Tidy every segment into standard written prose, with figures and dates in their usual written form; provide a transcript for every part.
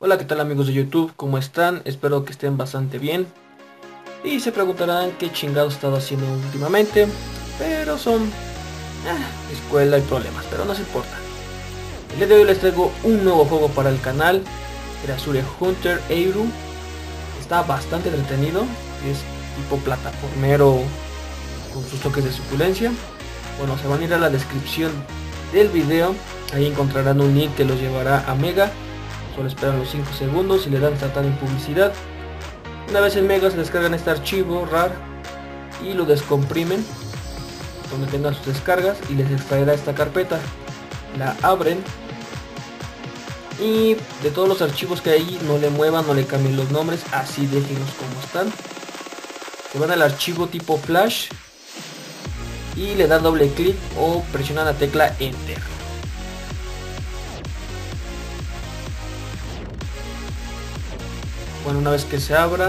Hola, ¿qué tal amigos de YouTube? ¿Cómo están? Espero que estén bastante bien. Y se preguntarán qué chingados he estado haciendo últimamente. Pero son escuela y problemas, pero no se importa. El día de hoy les traigo un nuevo juego para el canal. Treasure Hunter Eiru. Está bastante entretenido. Es tipo plataformero con sus toques de suculencia. Bueno, se van a ir a la descripción del video. Ahí encontrarán un link que los llevará a Mega. Solo esperan los 5 segundos y le dan tratar en publicidad. Una vez en Mega se descargan este archivo RAR y lo descomprimen donde tengan sus descargas y les extraerá esta carpeta. La abren y de todos los archivos que hay ahí no le muevan, no le cambien los nombres, así déjenlos como están. Se van al archivo tipo flash y le dan doble clic o presionan la tecla enter. Bueno, una vez que se abra,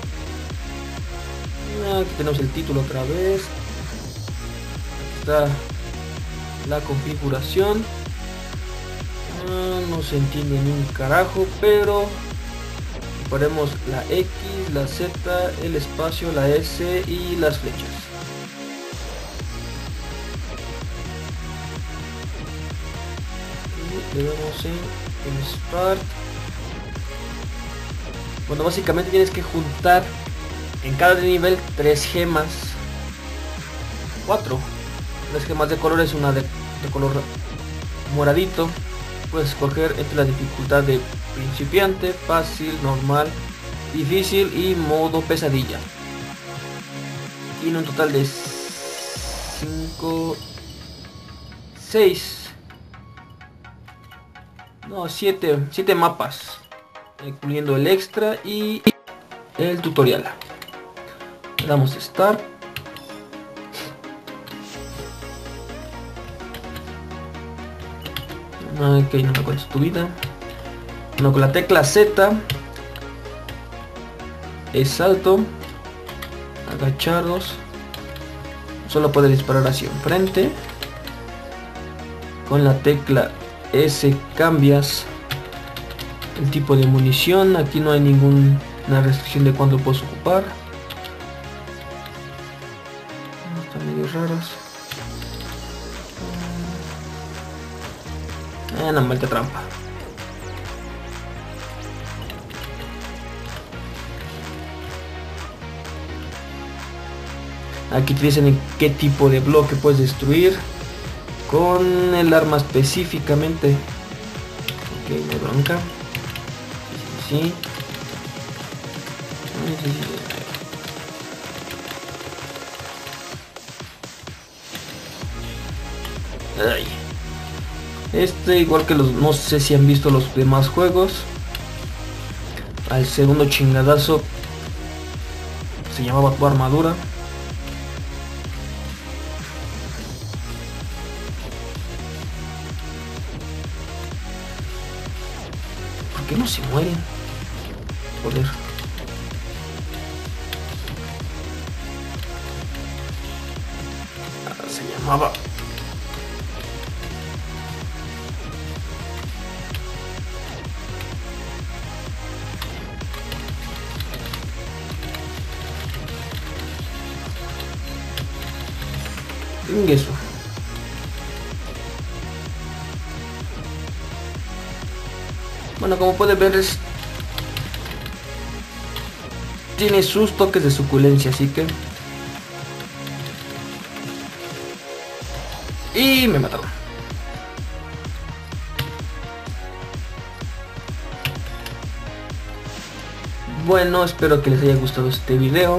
aquí tenemos el título otra vez. Aquí está la configuración. No se entiende ni un carajo, pero ponemos la X, la Z, el espacio, la S y las flechas. Y le damos en Start. Bueno, básicamente tienes que juntar en cada nivel 3 gemas, 4, 3 gemas de colores, una de color moradito. Puedes escoger entre la dificultad de principiante, fácil, normal, difícil y modo pesadilla. Tiene un total de 5, 6, no, 7 mapas, incluyendo el extra y el tutorial. Le damos Start. Ok, no me cuentes tu vida. Bueno, con la tecla Z es salto, agacharnos. Solo puede disparar hacia enfrente. Con la tecla S cambias el tipo de munición. Aquí no hay ninguna restricción de cuánto puedes ocupar. Están medio raros. No, maldita trampa. Aquí te dicen en qué tipo de bloque puedes destruir con el arma específicamente. Ok, no hay bronca. Sí. Ay. Este, igual que los, no sé si han visto los demás juegos, al segundo chingadazo se llamaba tu armadura. ¿Por qué no se mueren? Joder. Se llamaba... Eso. Bueno, como pueden ver tiene sus toques de suculencia, así que... Y me mataron. Bueno, espero que les haya gustado este video.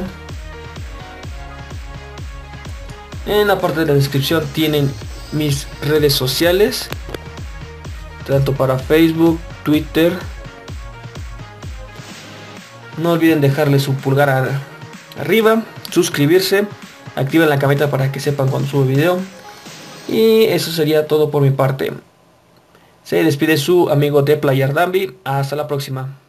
En la parte de la descripción tienen mis redes sociales, tanto para Facebook, Twitter. No olviden dejarle su pulgar arriba, suscribirse, activen la campanita para que sepan cuando sube video. Y eso sería todo por mi parte. Se despide su amigo de Player Dambi. Hasta la próxima.